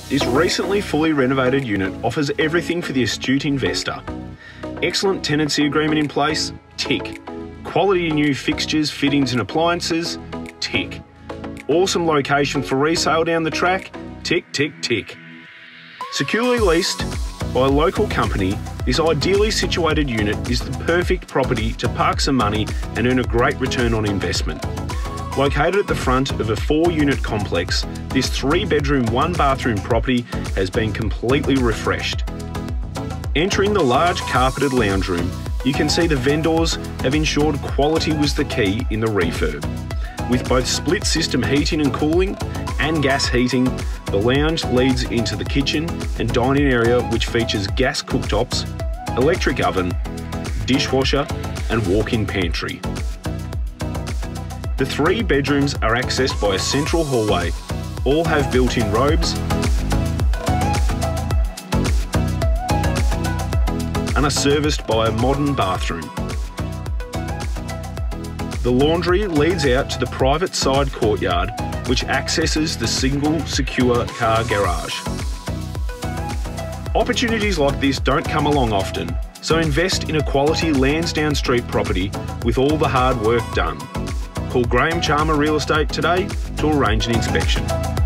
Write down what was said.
This recently fully renovated unit offers everything for the astute investor. Excellent tenancy agreement in place? Tick. Quality new fixtures, fittings and appliances? Tick. Awesome location for resale down the track? Tick, tick, tick. Securely leased by a local company, this ideally situated unit is the perfect property to park some money and earn a great return on investment. Located at the front of a 4-unit complex, this 3-bedroom, 1-bathroom property has been completely refreshed. Entering the large carpeted lounge room, you can see the vendors have ensured quality was the key in the refurb. With both split system heating and cooling and gas heating, the lounge leads into the kitchen and dining area, which features gas cooktops, electric oven, dishwasher and walk-in pantry. The 3 bedrooms are accessed by a central hallway. All have built-in robes and are serviced by a modern bathroom. The laundry leads out to the private side courtyard, which accesses the single secure car garage. Opportunities like this don't come along often, so invest in a quality Lansdowne Street property with all the hard work done. Call Graham Charmer Real Estate today to arrange an inspection.